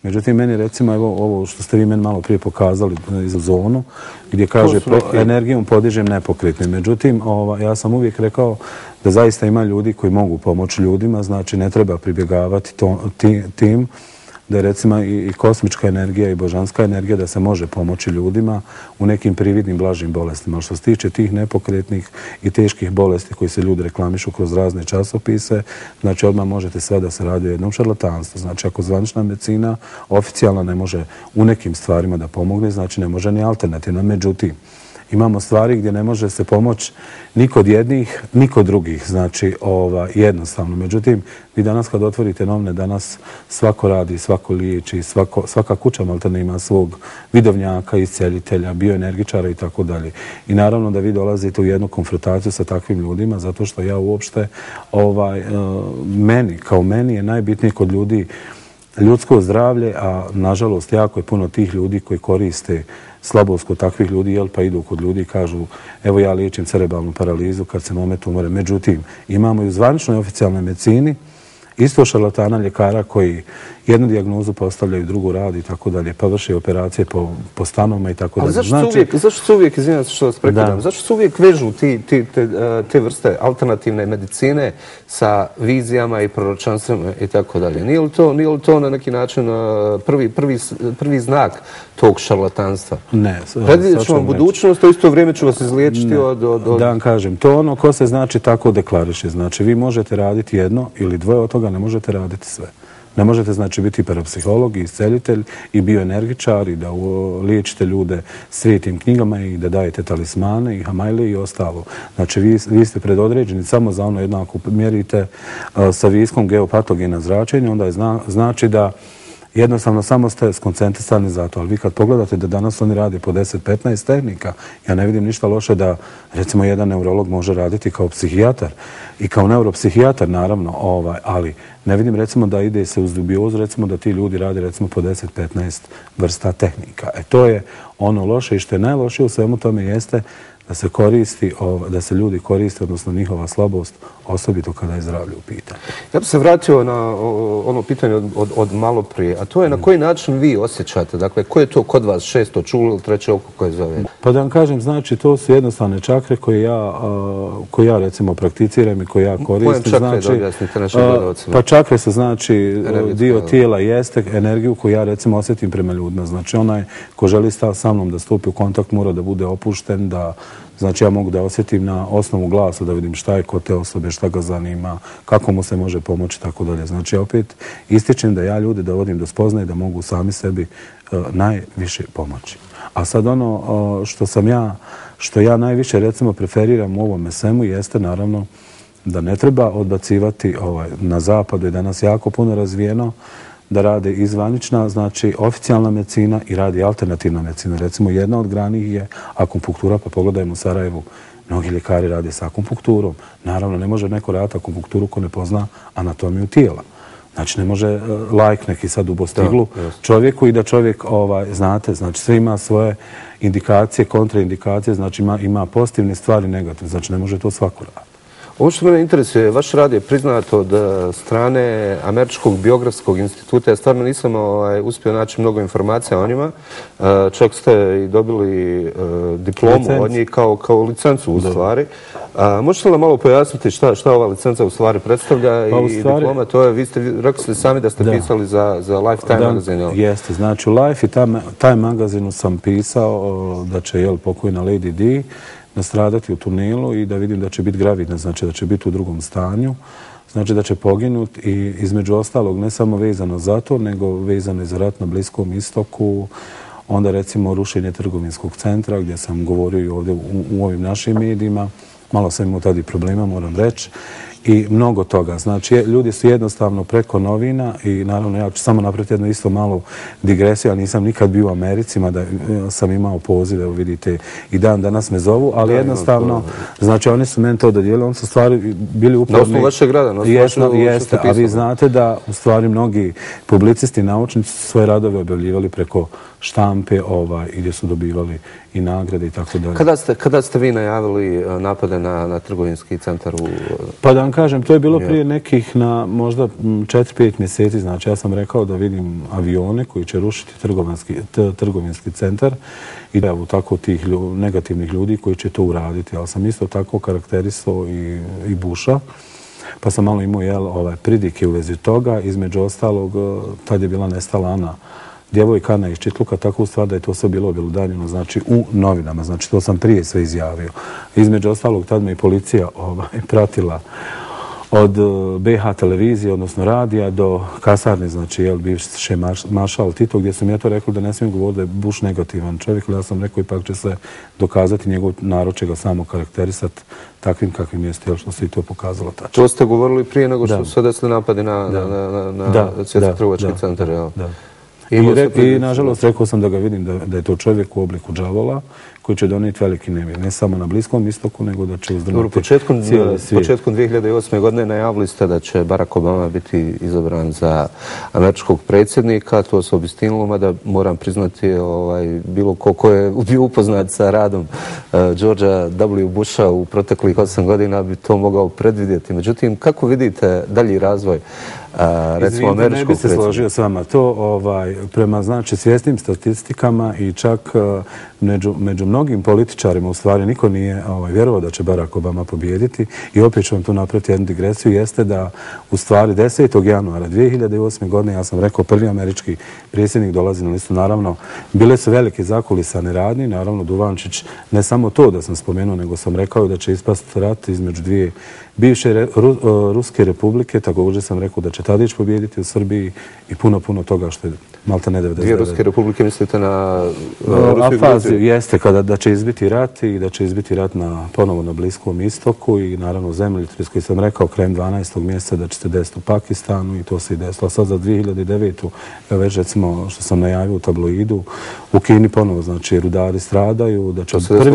Međutim, meni recimo ovo što ste vi meni malo prije pokazali iz zonu, gdje kaže energijom podižem nepokretne. Međutim, ja sam uvijek rekao da zaista ima ljudi koji mogu pomoći ljudima, znači ne treba pribjegavati tim, da je recimo i kosmička energija i božanska energija da se može pomoći ljudima u nekim prividnim blažim bolestima. Ali što se tiče tih nepokretnih i teških bolesti koji se ljudi reklamišu kroz razne časopise, znači odmah možete sve da se radi o jednom šarlatanstvu. Znači ako zvanična medicina oficijalna ne može u nekim stvarima da pomogne, znači ne može ni alternativna. Međutim, imamo stvari gdje ne može se pomoći ni kod jednih, ni kod drugih, znači jednostavno. Međutim, vi danas kad otvorite novine, danas svako radi, svako liječi, svaka kuća maltene ima svog vidovnjaka, iscijelitelja, bioenergičara i tako dalje. I naravno da vi dolazite u jednu konfrontaciju sa takvim ljudima, zato što ja uopšte, meni je najbitnije kod ljudi ljudsko zdravlje, a nažalost jako je puno tih ljudi koji koriste slabost kod takvih ljudi, pa idu kod ljudi i kažu evo ja liječim cerebralnu paralizu, karcinome, tumore. Međutim, imamo i u zvaničnoj oficijalnoj medicini isto šarlatana ljekara koji jednu dijagnozu postavljaju, drugu radi i tako dalje, pa vrše operacije po stanovima i tako dalje. Ali zašto se uvijek, izvinjam se što vas prekidam, zašto se uvijek vežu te vrste alternativne medicine sa vizijama i proročanstvima i tako dalje? Nije li to na neki način prvi znak tog šarlatanstva? Ne. Predvidjet ću vam budućnost, a isto vrijeme ću vas izliječiti od... Da vam kažem, to ono ko se znači tako deklariše. Znači vi možete raditi jedno ili dvoje od toga, ne možete raditi sve. Ne možete znači biti parapsiholog i iscelitelj i bioenergičar i da liječite ljude svijetim knjigama i da dajete talismane i hamajle i ostalo. Znači vi ste predodređeni samo za ono jedno ako mjerite sa viskom geopatogena zračenja, onda je znači da jednostavno samo ste skoncentrisani za to. Ali vi kad pogledate da danas oni rade po 10-15 tehnika, ja ne vidim ništa loše da recimo jedan neurolog može raditi kao psihijatar i kao neuropsihijatar naravno, ali ne vidim recimo da ide se uz dubiozu, recimo da ti ljudi rade recimo po 10-15 vrsta tehnika. To je ono loše i što je najlošije u svemu tome jeste da se ljudi koriste, odnosno njihova slabost, osobito kada je zdravlje u pitanju. Ja bih se vratio na ono pitanje od malo prije, a to je na koji način vi osjećate, dakle, ko je to kod vas šesto čulo ili treće oko koje zove? Pa da vam kažem, znači, to su jednostavne čakre koje ja recimo prakticiram i koje ja koristim. Koje čakre da objasnite našim gledalcima? Pa čakre su, znači, dio tijela jeste energiju koju ja recimo osjetim prema ljudima. Znači, onaj ko želi sa mnom da stupi u kontakt mora da bude opušten, da znači ja mogu da osjetim na osnovu glasa da vidim šta je kod te osobe, šta ga zanima, kako mu se može pomoći i tako dalje. Znači opet ističem da ja ljude dovodim do spoznaje da mogu sami sebi najviše pomoći. A sad ono što ja najviše recimo preferiram u ovome svemu jeste naravno da ne treba odbacivati na zapadu je danas jako puno razvijeno da rade i zvanična, znači oficijalna medicina i radi alternativna medicina. Recimo jedna od granih je akupunktura, pa pogledajmo u Sarajevu, mnogi ljekari rade sa akupunkturom. Naravno, ne može neko raditi akupunkturu ko ne pozna anatomiju tijela. Znači, ne može lajk neki sad u postiglu čovjeku i da čovjek, znate, znači sve ima svoje indikacije, kontraindikacije, znači ima pozitivne stvari, negativne, znači ne može to svako raditi. Ovo što mene interesuje, vaš rad je priznat od strane Američkog biografskog instituta. Ja stvarno nisam uspio naći mnogo informacija o njima. Čak ste i dobili diplomu od njih kao licencu u stvari. Možete li malo pojasniti šta ova licenca u stvari predstavlja i diploma? To je, vi ste rekli sami da ste pisali za Lifetime magazin. Jeste, znači u Life i Time magazinu sam pisao da će pokojna Lady Di nastradati u tunelu i da vidim da će biti gravidna, znači da će biti u drugom stanju, znači da će poginuti i između ostalog ne samo vezano za to, nego vezano i za rat na Bliskom istoku, onda recimo rušenje trgovinskog centra gdje sam govorio i ovdje u ovim našim medijima, malo sam imao tada i problema, moram reći, i mnogo toga. Znači, ljudi su jednostavno preko novina i naravno ja ću samo napraviti jednu isto malu digresiju, ali nisam nikad bio u Americi, mada sam imao poziv, evo vidite, i danas me zovu, ali jednostavno, znači oni su meni to dodijelili, oni su stvari bili uporni. Na osnovu vašeg rada, na osnovu jeste, a vi znate da u stvari mnogi publicisti, naučnici su svoje radove objavljivali preko štampe i gdje su dobivali i nagrade i tako dalje. Kada ste vi najavili napade na trgovinski centar u... Pa da vam vam kažem, to je bilo prije nekih na možda 4-5 mjeseci. Znači, ja sam rekao da vidim avione koji će rušiti trgovinski centar i da u tako tih negativnih ljudi koji će to uraditi. Ali sam isto tako karakterisao i Busha. Pa sam malo imao pridike u vezi toga. Između ostalog, tad je bila nestala Ana, djevojka Ana iz Čitluka, tako u stvar da je to sve bilo objelodanjeno, znači u novinama. Znači, to sam prije sve izjavio. Između ostalog, tad me i policija pratila od BH televizije, odnosno radija, do kasarne, znači, bivši maršal Tito, gdje sam ja to rekao da ne smijem govoriti da je Bush negativan čovjek, ali ja sam rekao ipak će se dokazati, njegov narod će ga samo karakterisati takvim kakvim jeste, što se i to pokazalo tačno. To ste govorili prije nego što su desili napadi na Svjetski trgovački centar, jel? Da. I nažalost rekao sam da ga vidim da je to čovjek u obliku đavola koji će donijeti veliki nemir, ne samo na Bliskom istoku, nego da će uzdrmati cijeli svijet. Početkom 2008. godine najavili ste da će Barack Obama biti izabran za američkog predsjednika. To se obistinilo, mada moram priznati bilo ko je bio upoznat sa radom Georgea W. Busha u proteklih 8 godina bi to mogao predvidjeti. Međutim, kako vidite dalji razvoj recimo američkog predsjednika? Ne bi se složio s vama. To prema znači svjesnim statistikama i čak među mnogim političarima u stvari niko nije vjerovao da će Barack Obama pobijediti i opet ću vam tu napraviti jednu digresiju, jeste da u stvari 10. januara 2008. godine, ja sam rekao, prvi američki predsjednik dolazi na listu. Naravno, bile su velike zakulisane radnje, naravno Duvančić, ne samo to da sam spomenuo, nego sam rekao da će ispast rat između dvije bivše Ruske republike, također sam rekao da će Tadić pobijediti u Srbiji i puno toga što je malte ne 99. Dvije Ruske republike mislite na Afaziju, jeste, da će izbiti rat i da će izbiti rat ponovo na Bliskom istoku i naravno zemljotres koji sam rekao krajem 12. mjeseca da će se desiti u Pakistanu i to se i desilo. Sad za 2009. već recimo što sam najavio u tabloidu, u Kini ponovo, znači rudari stradaju, da će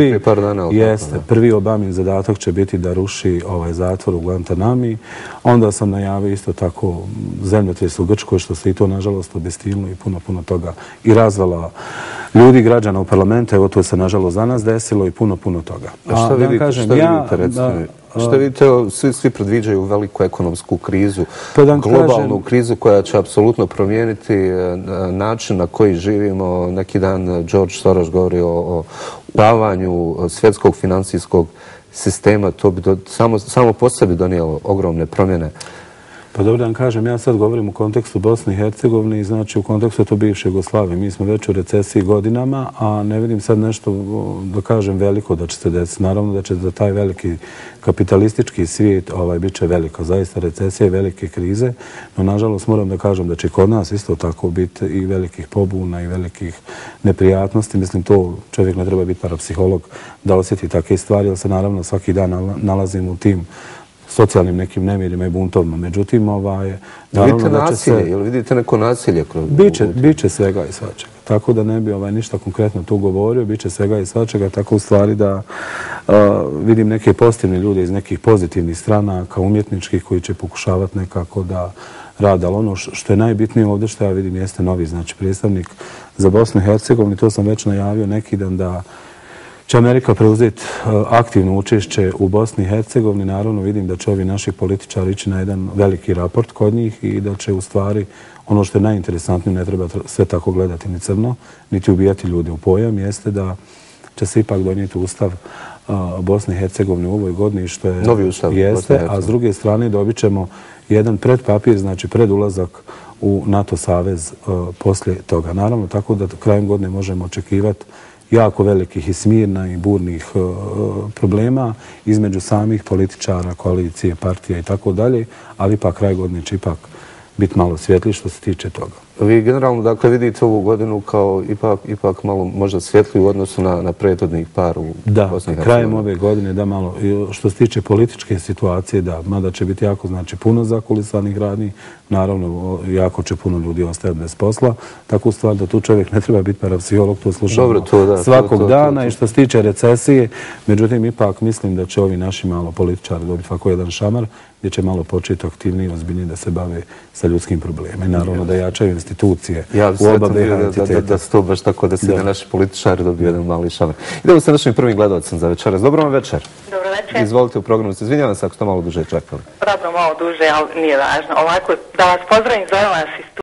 prvi Obamin zadatak će biti da ruši zatvor u Guantanami. Onda sam najavio isto tako zemljotres u Grčkoj, što se i to nažalost obistinilo i puno toga i razvala ljudi, građana u parlamentu. Evo to se nažalost za nas desilo i puno toga. Šta vidite, recimo? Šta vidite, svi predviđaju veliku ekonomsku krizu, globalnu krizu koja će apsolutno promijeniti način na koji živimo. Neki dan George Soros govori o upavanju svjetskog financijskog sistema. To bi samo po sebi donijelo ogromne promjene. Pa dobro da vam kažem, ja sad govorim u kontekstu Bosne i Hercegovine i znači u kontekstu to bivše Jugoslavije. Mi smo već u recesiji godinama, a ne vidim sad nešto, da kažem, veliko da će se desiti. Naravno da će za taj veliki kapitalistički svijet bit će velika zaista recesija i velike krize, no nažalost moram da kažem da će kod nas isto tako biti i velikih pobuna i velikih neprijatnosti. Mislim, to čovjek ne treba biti parapsiholog da osjeti takve stvari, jer se naravno svaki dan nalazimo u tim socijalnim nekim nemirima i buntovima. Međutim, vidite nasilje, ili vidite neko nasilje? Biće svega i svačega. Tako da ne bi ništa konkretno tu govorio, biće svega i svačega, tako u stvari da vidim neke pozitivne ljude iz nekih pozitivnih stranaka, umjetničkih, koji će pokušavati nekako da rade. Ali ono što je najbitnije ovdje što ja vidim jeste novi, znači predstavnik za Bosnu i Hercegovinu. To sam već najavio neki dan da će Amerika preuzeti aktivno učešće u Bosni i Hercegovini. Naravno vidim da će ovi naši političari ići na jedan veliki raport kod njih i da će u stvari, ono što je najinteresantnije, ne treba sve tako gledati ni crno, niti ubijati ljude u pojam, jeste da će se ipak donijeti ustav Bosne i Hercegovine u ovoj godini, što je novi ustav jeste, a s druge strane dobit ćemo jedan predpapir, znači pred ulazak u NATO savez poslije toga. Naravno, tako da krajem godine možemo očekivati jako velikih i smirna i burnih problema između samih političara, koalicije, partija i tako dalje, ali ipak kraj godine će ipak biti malo svjetliji što se tiče toga. Vi generalno dakle vidite ovu godinu kao ipak malo možda svjetliju u odnosu na prethodnih par u Bosni i Hercegovini? Da, krajem ove godine da malo, što se tiče političke situacije, da, mada će biti jako znači puno zakulisanih radnji, naravno jako će puno ljudi ostajati bez posla, tako u stvari da tu čovjek ne treba biti parapsiholog, to slušamo svakog dana. I što se tiče recesije, međutim ipak mislim da će ovi naši malo političari dobiti ovako jedan šamar gdje će malo početi aktivnije i ozbiljnije da se bave sa ljudskim problemima i naravno da jačaju institucije u oba BiH entiteta. Da se to baš tako da se naši političari dobiju jedan mali šamar. Idemo sa našim prvim gledalcem za večeras. Dobro vam večer. Dobro večer. Izvolite u programu. Izvinjavam se ako ste malo duže čekali. Dobro, malo duže, ali nije važno. Ovako, da vas pozdravim, zovem vas iz